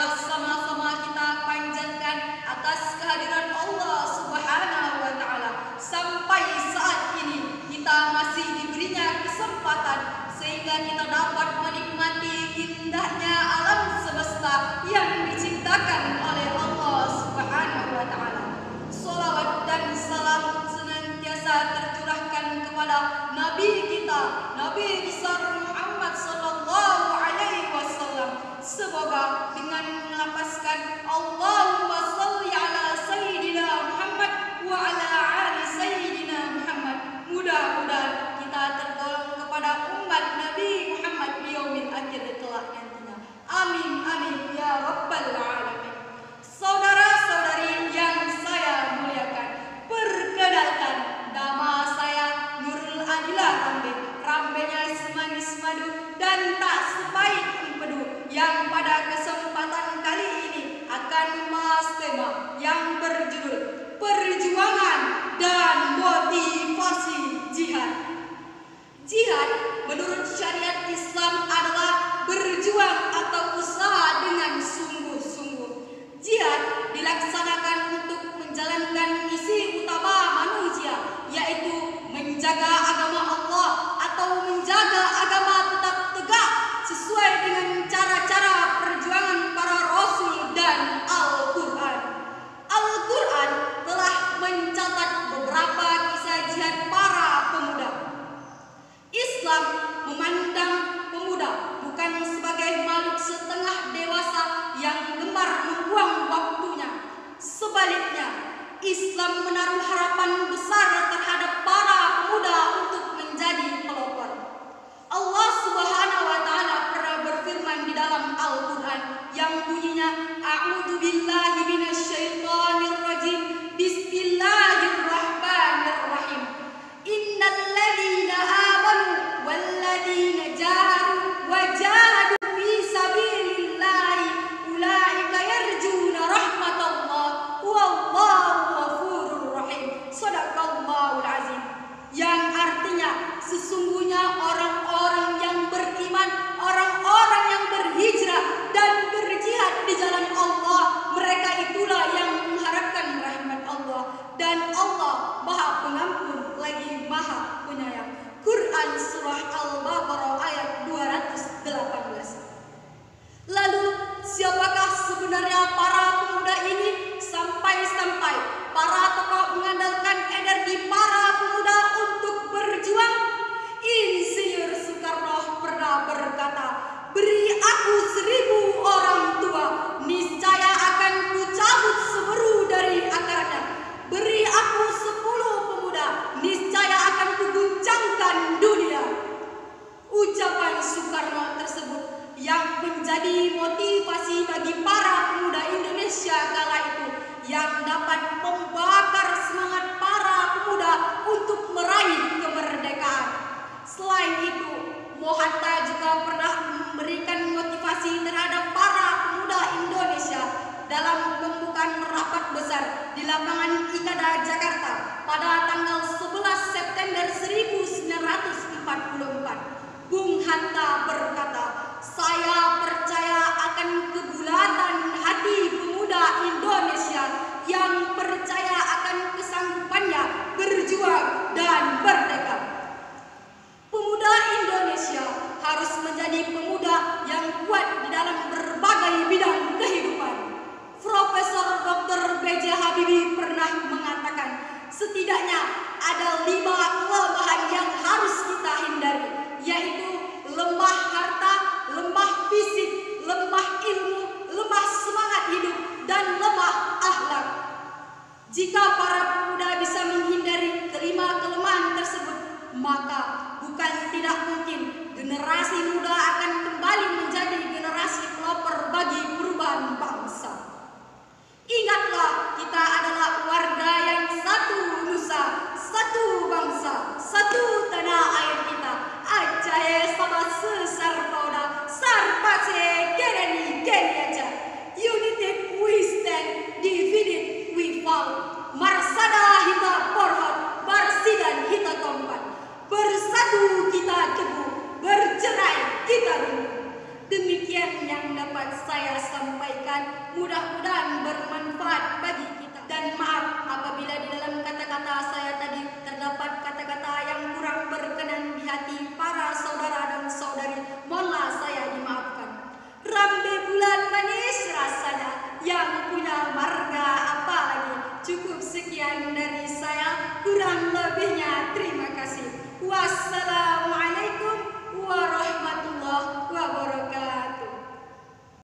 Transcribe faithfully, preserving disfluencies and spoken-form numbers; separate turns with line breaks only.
marilah sama-sama kita panjatkan atas kehadiran Allah Subhanahu wa Ta'ala. Sampai saat ini kita masih diberinya kesempatan sehingga kita dapat menikmati indahnya alam semesta yang diciptakan oleh Allah Subhanahu wa Ta'ala. Sholawat dan salam senantiasa tercurahkan kepada Nabi kita, Nabi besar Muhammad sallallahu alaihi wasallam. Semoga dengan melapaskan Allahumma sholli ala sayyidina Muhammad wa ala ali sayyidina Muhammad, mudah-mudahan kita tertolong kepada umat Nabi Muhammad di yaumil akhir kelak nantinya. Amin amin ya rabbal alamin. Saudara-saudari yang saya muliakan, perkenalkan, nama saya Nurul Adila Rambe. Rambenya semanis madu dan tak sepahit empedu, yang pada kesempatan kali ini akan membahas tema yang berjudul perjuangan dan motivasi jihad. Jihad menurut syariat Islam adalah berjuang atau usaha dengan sungguh-sungguh. Jihad dilaksanakan untuk menjalankan misi utama manusia, yaitu menjaga agama Allah atau menjaga agama tetap tegak sesuai dengan cara-cara perjuangan para rasul dan Al-Quran. Al-Quran telah mencatat beberapa kisah jihad para pemuda. Islam memandang pemuda bukan sebagai makhluk setengah dewasa yang gemar membuang waktunya. Sebaliknya, Islam menaruh harapan besar terhadap para pemuda untuk menjadi pelopor. Allah Subhanahu wa Ta'ala pernah berfirman di dalam Al-Quran yang bunyinya, A'udzu billahi minasyaitonir rajim, Bismillahirrahmanirrahim. Innal ladzina amanu wal ladzina jahadu wa jahadu fi sabilillahi ulaika yarjuna rahmatallah wallahu ghafurur rahim. Shadaqallahul azim. Yang artinya sesungguhnya orang-orang yang beriman, orang-orang yang berhijrah dan berjihad di jalan Allah, mereka itulah yang mengharapkan rahmat Allah, dan Allah Maha Pengampun lagi Maha Penyayang. Quran surah Al-Baqarah ayat dua ratus delapan belas. Lalu siapakah sebenarnya para pemuda ini? Sampai-sampai para tokoh mengandalkan energi para pemuda untuk berjuang. Insinyur Soekarno pernah berkata, beri aku seribu orang tua, niscaya akan kucabut semeru dari akarnya. Beri aku sepuluh pemuda, niscaya akan kuguncangkan dunia. Ucapan Soekarno tersebut yang menjadi motivasi bagi para pemuda Indonesia kala itu, yang dapat membakar semangat para pemuda untuk meraih kemerdekaan. Selain itu, Mohatta juga pernah memberikan motivasi terhadap para pemuda Indonesia dalam pembukaan rapat besar di lapangan Ikada, Jakarta pada tanggal sebelas September seribu sembilan ratus empat puluh empat. Bung Hatta berkata, saya percaya akan kebulatan hati pemuda Indonesia yang percaya akan kesanggupannya berjuang dan merdeka. Pemuda Indonesia harus menjadi pemuda yang kuat di dalam berbagai bidang kehidupan. Profesor Doktor B J Habibie pernah mengatakan, setidaknya ada lima kelemahan yang harus kita hindari, yaitu lemah harta, lemah fisik, lemah ilmu, lemah semangat hidup, dan lemah akhlak. Jika para pemuda bisa menghindari kelima kelemahan tersebut, maka bukan tidak mungkin generasi muda akan kembali menjadi generasi pelopor bagi perubahan bangsa. Ingatlah, kita adalah warga yang satu nusa, satu bangsa, satu tanah air kita. Ajaye sama sesar pauda, sarpase kereni keni aja. United we stand, divided we fall. Marsada hita porhot, barsidan hita tompat. Bersatu kita teguh, bercerai kita Cukup sekian dari saya, kurang lebih